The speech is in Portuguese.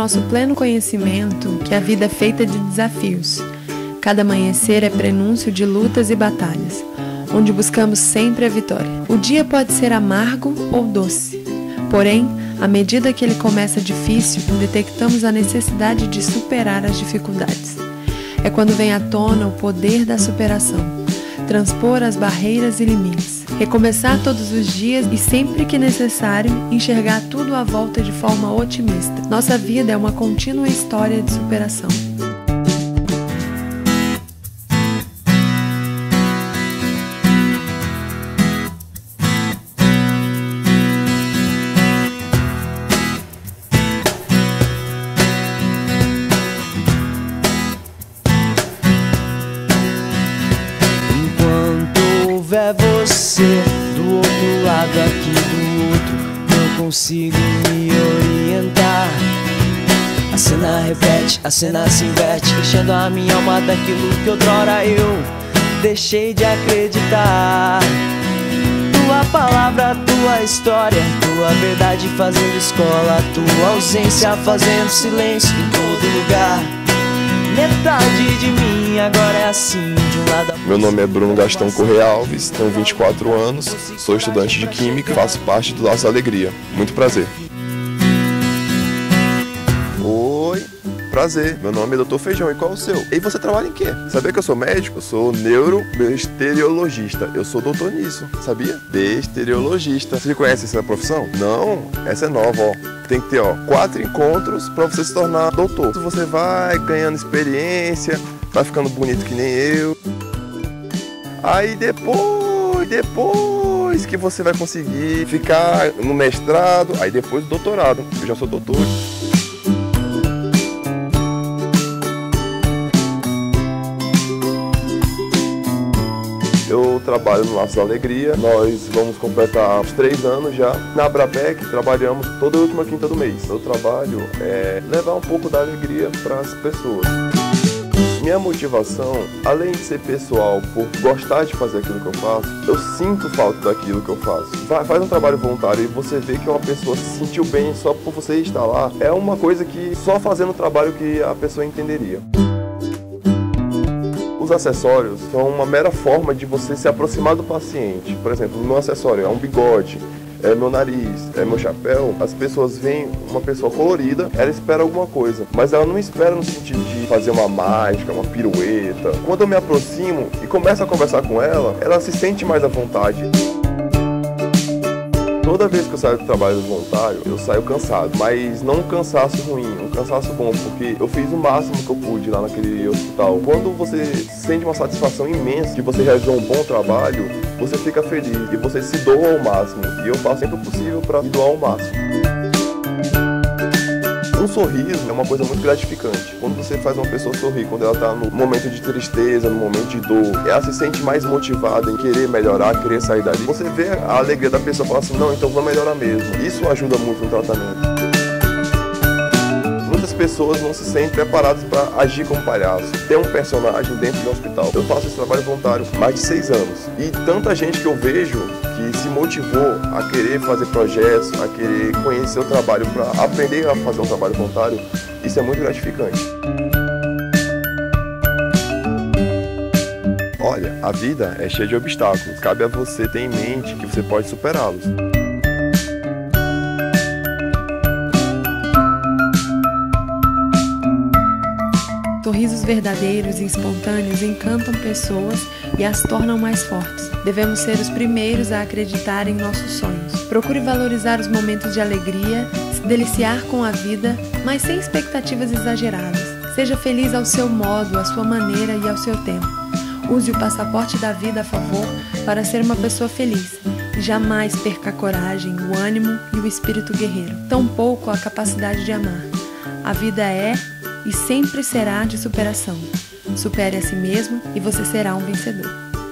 nosso pleno conhecimento que a vida é feita de desafios. Cada amanhecer é prenúncio de lutas e batalhas, onde buscamos sempre a vitória. O dia pode ser amargo ou doce, porém, à medida que ele começa difícil, detectamos a necessidade de superar as dificuldades. É quando vem à tona o poder da superação, transpor as barreiras e limites, recomeçar todos os dias e, sempre que necessário, enxergar tudo à volta de forma otimista. Nossa vida é uma contínua história de superação. É você do outro lado, aqui do outro, não consigo me orientar. A cena repete, a cena se inverte, enchendo a minha alma daquilo que outrora eu deixei de acreditar. Tua palavra, tua história, tua verdade fazendo escola, tua ausência fazendo silêncio em todo lugar. Metade de mim agora é assim, de um lado. Meu nome é Bruno Gastão Correia Alves, tenho 24 anos, sou estudante de Química, faço parte do Laços da Alegria. Muito prazer. Oi, prazer. Meu nome é Dr. Feijão, e qual é o seu? E você trabalha em quê? Sabia que eu sou médico? Eu sou neurobesteriologista. Eu sou doutor nisso, sabia? Besteriologista. Você conhece essa profissão? Não, essa é nova, ó. Tem que ter, 4 encontros para você se tornar doutor. Você vai ganhando experiência, vai ficando bonito que nem eu. Aí depois que você vai conseguir ficar no mestrado, aí depois do doutorado. Eu já sou doutor. Eu trabalho no Laços da Alegria, nós vamos completar uns 3 anos já. Na Abrapec trabalhamos toda a última quinta do mês. Meu trabalho é levar um pouco da alegria para as pessoas. Minha motivação, além de ser pessoal, por gostar de fazer aquilo que eu faço, eu sinto falta daquilo que eu faço. Faz um trabalho voluntário e você vê que uma pessoa se sentiu bem só por você estar lá, é uma coisa que só fazendo o trabalho que a pessoa entenderia. Os acessórios são uma mera forma de você se aproximar do paciente. Por exemplo, o meu acessório é um bigode, é meu nariz, é meu chapéu. As pessoas veem uma pessoa colorida, ela espera alguma coisa, mas ela não espera no sentido de fazer uma mágica, uma pirueta. Quando eu me aproximo e começo a conversar com ela, ela se sente mais à vontade. Toda vez que eu saio do trabalho voluntário, eu saio cansado, mas não um cansaço ruim, um cansaço bom, porque eu fiz o máximo que eu pude lá naquele hospital. Quando você sente uma satisfação imensa, que você realizou um bom trabalho, você fica feliz e você se doa ao máximo. E eu faço sempre o possível para me doar ao máximo. Um sorriso é uma coisa muito gratificante. Quando você faz uma pessoa sorrir, quando ela está no momento de tristeza, no momento de dor, ela se sente mais motivada em querer melhorar, querer sair dali. Você vê a alegria da pessoa e fala assim, não, então vou melhorar mesmo. Isso ajuda muito no tratamento. Muitas pessoas não se sentem preparadas para agir como palhaço. Tem um personagem dentro de um hospital. Eu faço esse trabalho voluntário há mais de 6 anos. E tanta gente que eu vejo que se motivou a querer fazer projetos, a querer conhecer o trabalho, para aprender a fazer um trabalho voluntário, isso é muito gratificante. Olha, a vida é cheia de obstáculos. Cabe a você ter em mente que você pode superá-los. Sorrisos verdadeiros e espontâneos encantam pessoas e as tornam mais fortes. Devemos ser os primeiros a acreditar em nossos sonhos. Procure valorizar os momentos de alegria, se deliciar com a vida, mas sem expectativas exageradas. Seja feliz ao seu modo, à sua maneira e ao seu tempo. Use o passaporte da vida a favor para ser uma pessoa feliz. E jamais perca a coragem, o ânimo e o espírito guerreiro. Tampouco a capacidade de amar. A vida é e sempre será de superação. Supere a si mesmo e você será um vencedor.